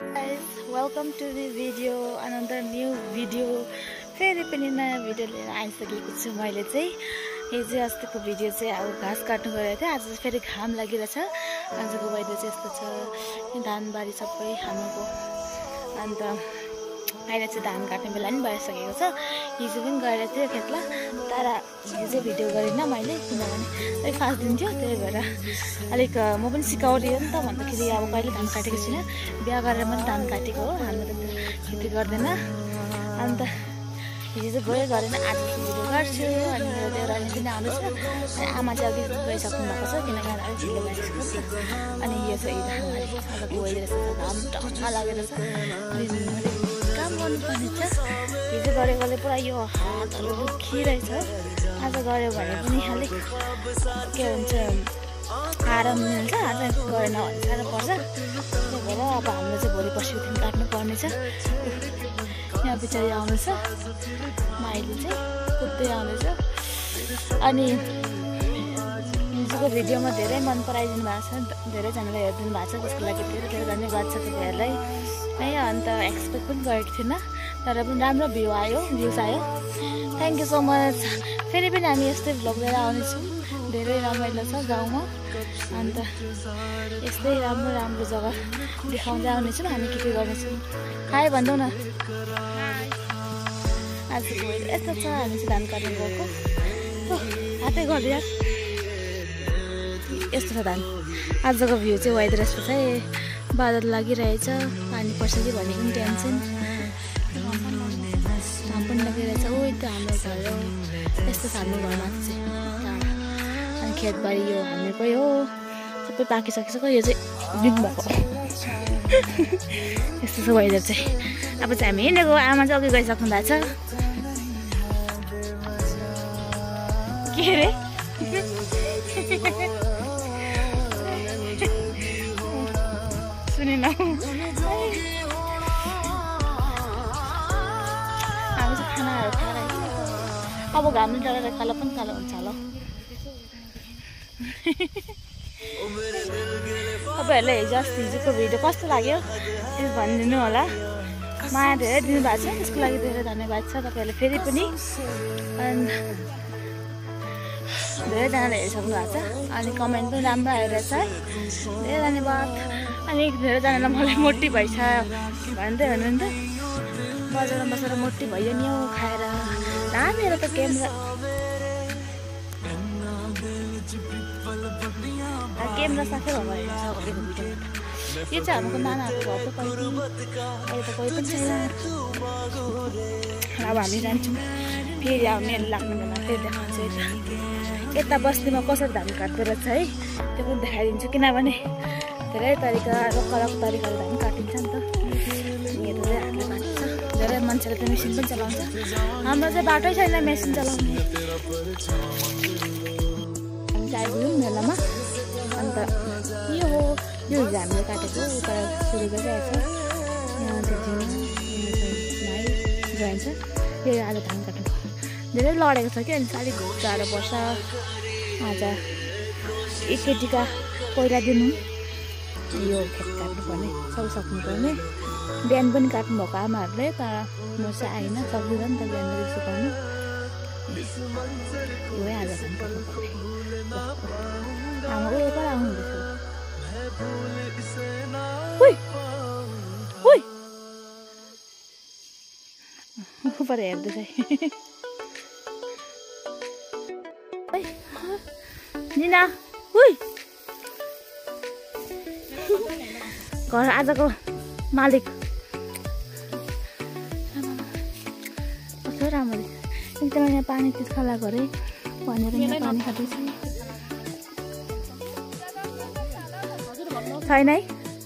Guys, welcome to the video, another new video. फेरि पनि नयाँ भिडियो लिएर आइसकेको छु। मैले चाहिँ हिजो अस्तिको भिडियो चाहिँ अब घाँस काट्नु गएको थिएँ। आज फेरि घाम लागिरहेछ। आजको वेदर चाहिँ यस्तो छ, धानबारी सबै हाम्रोको। अन्त अहिले चाहिँ धान काट्ने बेला पनि भइसकेको छ। हिजो पनि गएर थियो खेतमा, तर हिजो भिडियो गरिनँ मैले, किनभने अलिक फास्ट दिन्थ्यो, त्यही भएर अलिक म पनि सिकाउँदियो नि त। भन्दाखेरि अब कहिले धान काटेको छुइनँ, बिहा गरेर पनि धान काटेको हो, हाम्रो त खेती गर्दैन। अन्त हिजो चाहिँ गयो गरेन, आज चाहिँ भिडियो गर्छु। अनि मेरो देउरानी पनि आउँदैछ, अनि आमा चाहिँ अघि गइसक्नु भएको छ, किनभने अलिक ढिलो भइसकेको छ। अनि यो चाहिँ धानबारी अब गइरहेछ, घाम टक्क लागेर छ, काम गर्नुपर्ने छ। हिजो गरेकोले पुरा यो हातहरू दुखिरहेछ। आज गऱ्यो भने पनि अलिक के हुन्छ, आराम मिल्छ। आज गरेन भने साह्रो पर्छ। त्यही भएर अब हाम्रो चाहिँ भोलि पर्सिको दिन काट्नु पर्ने छ। यहाँ पछाडि आउँदैछ माइली चाहिँ कुद्दै आउँदैछ। अनि हिजोको भिडियोमा धेरै मन पराइदिनु भएको छ, धेरैजनाले हेरिदिनु भएको छ, त्यसको लागि धेरै धेरै धन्यवाद छ तपाईँहरूलाई है। अन्त एक्सपेक्ट पनि गरेको थिइनँ, तर पनि राम्रो भ्युज आयो। Thank you so much. फेरि पनि हामी यस्तै भ्लग लिएर आउनेछौँ। धेरै रमाइलो छ गाउँमा। अन्त यस्तै राम्रो राम्रो जग्गा देखाउँदै आउनेछौँ, हामी के गर्नेछौँ। हाई भन्दौ न। आज यस्तो छ, हामी चाहिँ धान काट्नु गएको। हातै गरिदियो, यस्तो छ धान। आजको भ्यू चाहिँ वेदर यस्तो छ, बादल लागिरहेछ, पानी पर्छ कि भन्ने पनि टेन्सन। घाम पनि लागिरहेछ। ओ त्यो हाम्रो घर हो, यस्तो छ हाम्रो घरमा चाहिँ। अनि खेतबारी यो हामीकै हो, सबै पाकिसकिसक्यो। यो चाहिँ दिन भएको यस्तो छ वेदर चाहिँ। अब चाहिँ हामी हिँडेको, आमा चाहिँ अघि गइसक्नु भएको छ। के अरे सुनेन, हामी चाहिँ खानाहरू खाएर अब घामले डढेर कालो पनि कालो हुन्छ होला। तपाईँहरूलाई हिजो हिजोको भिडियो कस्तो लाग्यो त्यो भनिदिनु होला। माया धेरै दिनुभएको छ, त्यसको लागि धेरै धन्यवाद छ तपाईँहरूले। फेरि पनि धेरैजनाले हेरिसक्नु भएको छ, अनि कमेन्ट पनि राम्रो आइरहेछ है, धेरै धन्यवाद। अनि धेरैजनालाई मलाई मोटी भइछ भन्दै हुनुहुन्थ्यो, बजारमा बसेर मोटी भयो नि हौ खाएर। मेरो त क्यामेरा साथै भयो यो चाहिँ हाम्रो नानाहरूको घर त कहिले अहिले त कोही पनि छैन। अब हामी जान्छौँ, फेरि आउने लाग्ने बेला फेरि देखाउँछु। यता बस्तीमा कसरी धान काट्दो रहेछ है, त्यो पनि देखाइदिन्छु। किनभने धेरै तरिका रक तरिकाले धान काटिन्छ नि त। मेरो चाहिँ हातले काट्छ, धेरै मान्छेले त मेसिन पनि चलाउँछ। हाम्रो चाहिँ बाटै छैन मेसिन चलाउने। हामी चाहिँ आइपुग्यौँ मेलामा। अन्त यो हो, यो हिजो हामीले काटेको उता सुरु गरिरहेको छ। यहाँ भाइ जोइन छ, यो आज धान काट्नु धेरै लडेको छ कि, अनि अलिक गाह्रो पर्छ। आज एकचोटिका पहिला दिनु यो खेत काट्नुपर्ने, सब सक्नुपर्ने। बिहान पनि काट्नु भएको आमाहरूले, तर म चाहिँ आइन सक्दिनँ नि त बिहान दिउँसो गर्नु। यो आज धान काट्नुपर्ने। आमा उयो पर आउनुहुँदैछ, पर हेर्दैछ निना। घर आजको मालिक कस्तो राम्रो एकदमै। यहाँ पानी त्यसका लागि अरे भनेर यहाँ पानी खाँदैछ छैन है।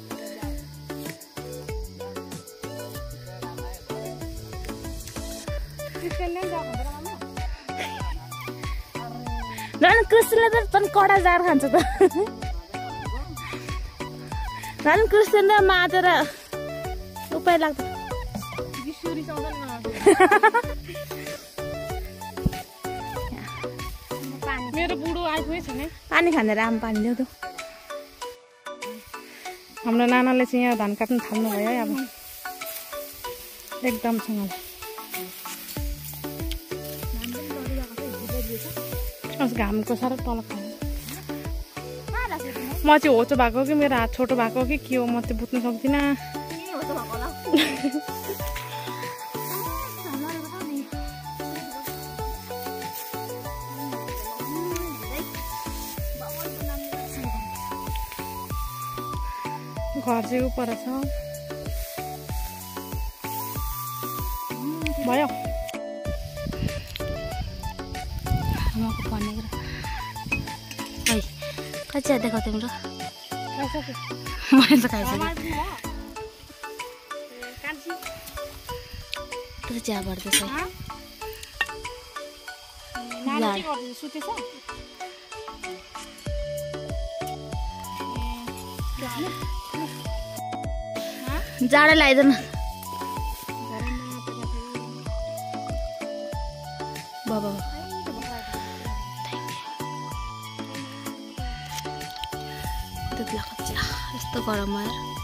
झन् कृष्णले त पनि कडा जार खान्छ त। झन् कृष्णले माझेर उपाय लाग्छ। मेरो बुढो आइपुगेछ नि, पानी खानेर आमा पानी ल्याउ त। हाम्रो नानाले चाहिँ यहाँ धान काट्न थाल्नु भयो है अब एकदमसँगले। घामको साह्रो तल खानु म चाहिँ होचो भएको कि मेरो हात छोटो भएको कि के हो म चाहिँ बुझ्नु सक्दिनँ। घर चाहिँ उपर छ भयो कच्चा देखा तिम्रो मैले त खाइसकेँ चिया पर्दैछ जाडो लाग्दैन बाबा यस्तो गरममा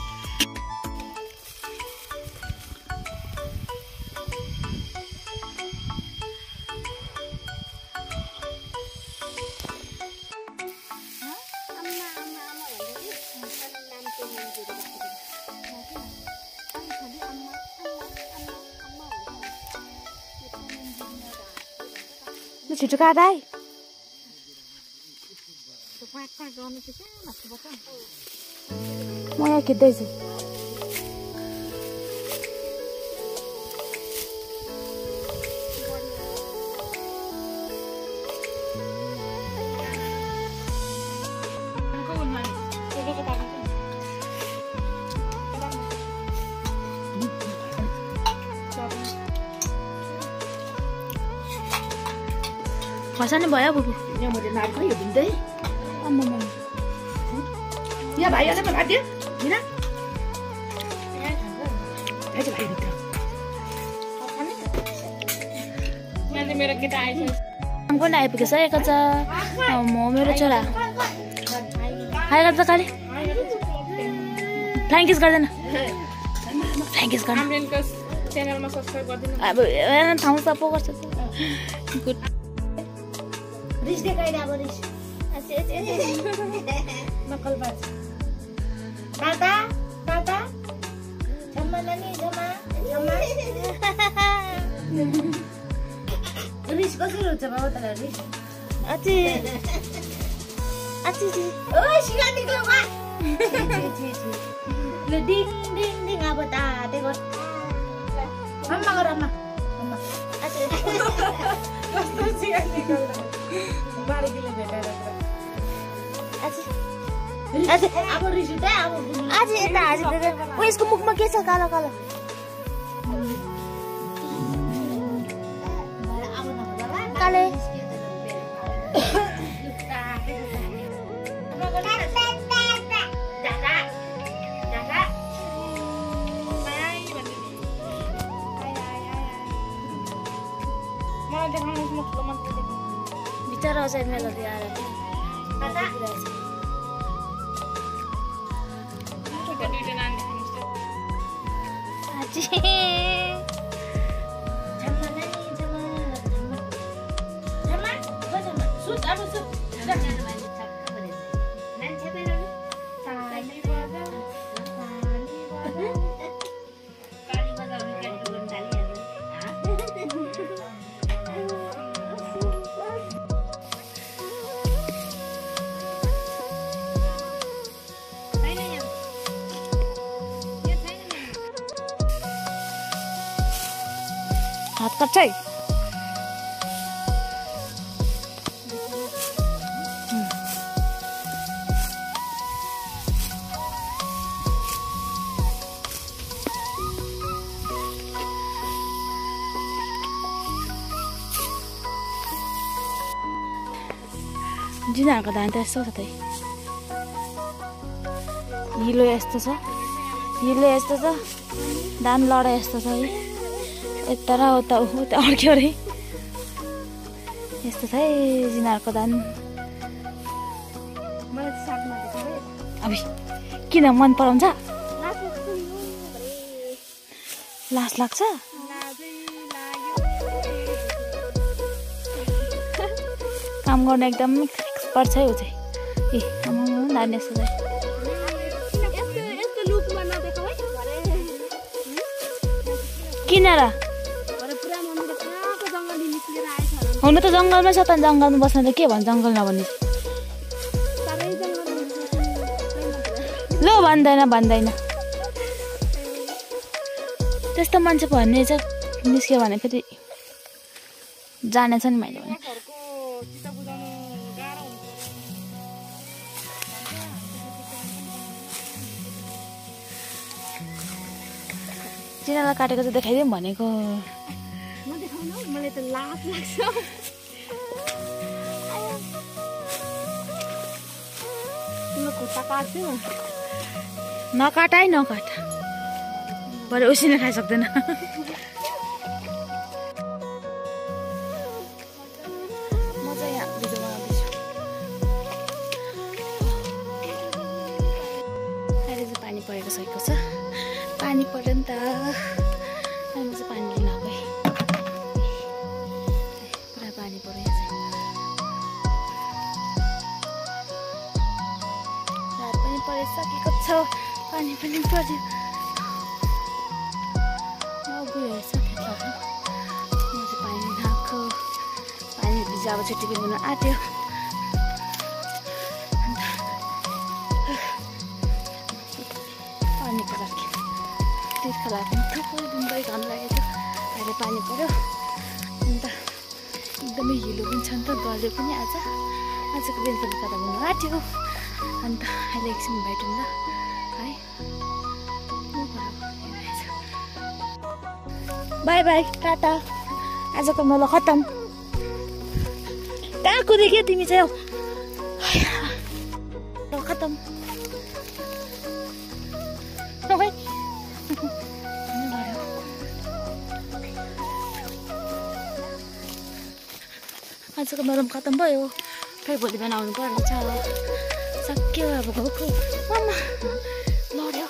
छिटो काट है म यहाँ खिच्दैछु खसानी भयो बुबु यहाँ मैले नाड्छ यो भिन्दै अम्मा यहाँ भाइहरूले पनि भाग्यो होइन मेरो केटा आइछ पनि आइपुगिसकेको छ म मेरो छोरा खाएर त खाले फ्ल्याङ्किस गर्दैन फ्ल्याङ्किस गर्न च्यानलमा सब्स्क्राइब गर्दिनु अब ठाउँ सपो गर्छ गुड रिस देखाइदा अब रिस नक्कल बाज ताता ताता छम्मा नानी छम्मा छम्मा रिस कसरी हुन्छ बाबा तँलाई रिस अची अची ओ सिगा निक्लो वा ल डिङ डिङ डिङ अब ताते गर अम्मा गर अम्मा अम्मा अची कस्तो सिगा निक्लो बारीले भेटेर अची अची अब रिस उठ्यो अब अची यता हाजिदिँदै ओ यसको मुखमा के छ कालो कालो काले बिचरा आउँछ मेलोडी आएर अची हात काट्छ है जिनाहरूको धान त यस्तो छ त हिलो यस्तो छ हिलो यस्तो छ धान लडा यस्तो छ है यता र उता उता अड्क्यो अरे यस्तो छ है जिनाहरूको धान मलाई साथमा अब किन मन पराउँछ? लाज लाग्छ? काम गर्न एकदम एक्सपर्ट छ उ चाहिँ। ए आमा नानी जस्तो किन र? हुन त जङ्गलमै छ त, जङ्गलमा बस्न त के भन्छ जङ्गल नभन्ने? ल भन्दैन त्यस्तो मान्छे भन्ने चाहिँ निस्क्यो भने फेरि जानेछ नि मैले भने। चिनालाई काटेको चाहिँ देखाइदिउँ भनेको। मलाई त लाज लाग्छ। खुट्टा काट्छु नकाट है नकाट, भरे उसिने खाइसक्दैन। म चाहिँ यहाँ भिडियो बनाउँदैछु। अहिले चाहिँ पानी परेको सकेको छ, पानी पर्यो नि त। अहिले म चाहिँ पानी लिन गएँ, पुरा पानी पर्यो यहाँ चाहिँ। रात पनि परिसकेको छ, पानी पनि पर्यो। गइरहेछ खेतमा, म चाहिँ पानी लिन आएको। पानी भिजाएको छुट्टी पनि हुन आँट्यो। अन्त पानीको लागि तिर्खा लाग्यो, थुप्रै दिनभरि घाम लागेको थियो। अहिले पानी पर्यो, अन्त एकदमै हिलो पनि छ नि त, गल्यो पनि आजको दिन पनि कता हुन आँट्यो। अन्त अहिले एकछिन भेटौँ ल है। Bye bye, tata. आजको मेला खत्तम। कहाँ कुदे क्या तिमी चाहिँ? खत्तम। आजको मेला खत्तम भयो, फेरि भोलि बिहान आउनु पर्ने छ। सक्यो अब गएको मम्मा लड्यो।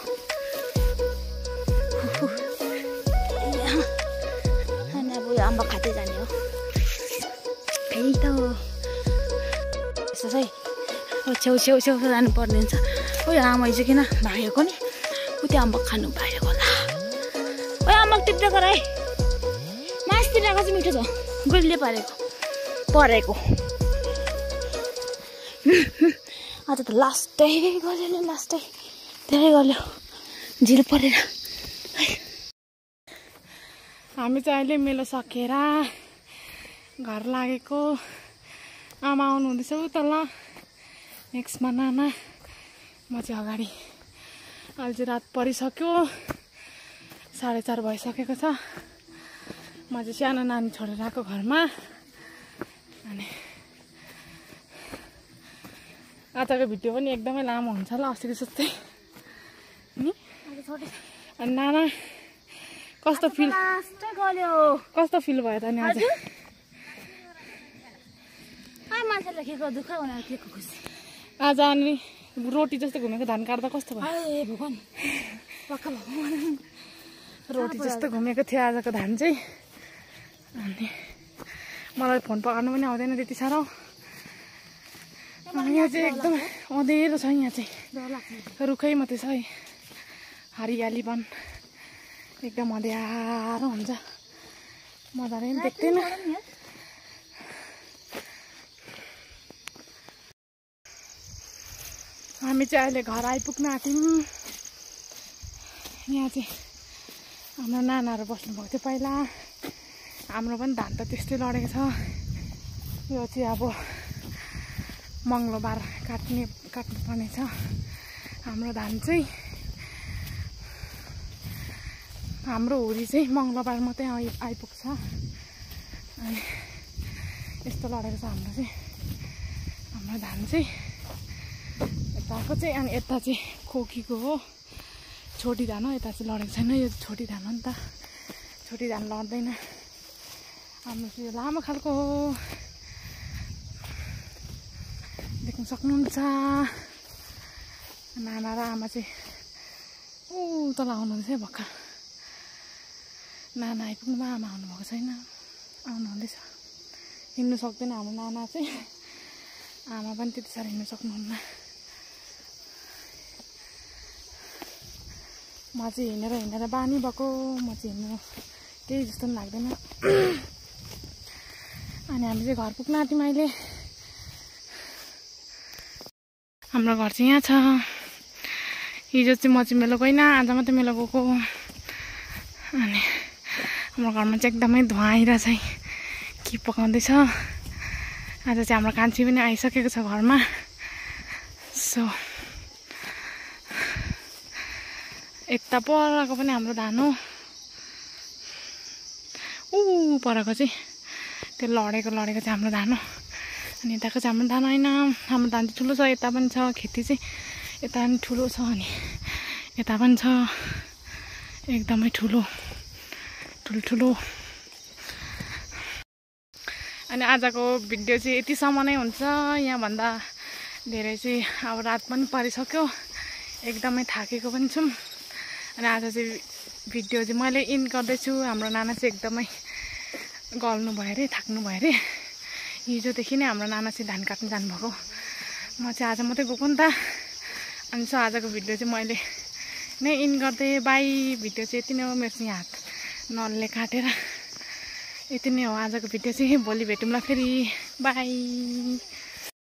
अनि अब यो अम्बा खाँदै जाने हो फेरि त। यस्तो चाहिँ छेउ जानुपर्ने हुन्छ। ओ यो आमा चाहिँ किन भागेको नि? उति अम्बक खानु भागेको होला। ओ अम्बक टिप्दै गर है, मासतिरहेको चाहिँ मिठो छ, गुलिले परेको। आज त लास्टै गल्यो नि, लास्टै धेरै गल्यो, झिल परेर। हामी चाहिँ अहिले मेलो सकेर घर लागेको। आमा आउनु हुँदैछ उता ल, नेक्स्टमा नाना, म चाहिँ अगाडि। अहिले चाहिँ रात परिसक्यो, 4:30 भइसकेको छ। म चाहिँ सानो नानी छोडेर आएको घरमा। अनि आजको भिडियो पनि एकदमै लामो हुन्छ ल, अस्तिको जस्तै नि। अनि नाना कस्तो फिल भयो त नि आज? मान्छेलाई के दुःख उनीहरू के खुसी। आज अनि रोटी जस्तो घुमेको धान काट्दा कस्तो भयो? भगवान रोटी जस्तो घुमेको थियो आजको धान चाहिँ। अनि मलाई फोन पकाउनु पनि आउँदैन त्यति साह्रो। यहाँ चाहिँ एकदम अँधेरो छ, यहाँ चाहिँ रुखै मात्रै छ है, हरियाली वन एकदम अँध्यारो हुन्छ, मजाले पनि देख्दैन। हामी चाहिँ अहिले घर आइपुग्न आँट्यौँ। यहाँ चाहिँ हाम्रो नानाहरू बस्नुभएको थियो पहिला। हाम्रो पनि धान त त्यस्तै लडेको छ। यो चाहिँ अब मङ्गलबार काट्नुपर्ने छ हाम्रो धान चाहिँ। हाम्रो हुरी चाहिँ मङ्गलबार मात्रै आइपुग्छ। अनि यस्तो लडेको छ हाम्रो चाहिँ, हाम्रो धान चाहिँ यताको चाहिँ। अनि यता चाहिँ खोकीको हो, छोटी धान हो। यता चाहिँ लडेको छैन, यो छोटी धान हो नि त, छोटी धान लड्दैन। हाम्रो चाहिँ यो लामो खालको हो, देख्न सक्नुहुन्छ। नाना र आमा चाहिँ तल आउनुहुँदैछ भर्खर। नाना आइपुग्नुमा आमा आउनुभएको छैन, आउनुहुँदैछ। हिँड्नु सक्दैन हाम्रो नाना चाहिँ, आमा पनि त्यति साह्रो हिँड्नु सक्नुहुन्न। म चाहिँ हिँडेर बानी भएको, म चाहिँ हिँड्नु केही जस्तो पनि लाग्दैन। अनि हामी चाहिँ घर पुग्न आँट्यौँ अहिले। हाम्रो घर चाहिँ यहाँ छ। हिजो चाहिँ म चाहिँ मेलो गइनँ, आज मात्रै मेलो गएको। अनि हाम्रो घरमा चाहिँ एकदमै धुवा आइरहेछ है, के पकाउँदैछ। आज चाहिँ हाम्रो कान्छी पनि आइसकेको छ घरमा। सो यता परको पनि हाम्रो धान हो, परको चाहिँ त्यो लडेको चाहिँ हाम्रो धान हो। अनि यताको चाहिँ हाम्रो धान होइन, हाम्रो धान चाहिँ ठुलो छ। यता पनि छ खेती चाहिँ, यता पनि ठुलो छ अनि यता पनि छ, एकदमै ठुलो। अनि आजको भिडियो चाहिँ यतिसम्म नै हुन्छ। यहाँभन्दा धेरै चाहिँ अब रात पनि परिसक्यो, एकदमै थाकेको पनि छौँ। अनि आज चाहिँ भिडियो चाहिँ मैले इन गर्दैछु। हाम्रो नाना चाहिँ एकदमै गल्नु भयो अरे, थाक्नु भयो अरे। हिजोदेखि नै हाम्रो नाना चाहिँ धान काट्नु जानुभएको, म चाहिँ आज मात्रै गएको नि त। अनि सो आजको भिडियो चाहिँ मैले नै इन गर्दै बाई। भिडियो चाहिँ यति नै हो, मेरो चाहिँ हात नलले काटेर यति नै हो आजको भिडियो चाहिँ। भोलि भेटौँला फेरि, बाई।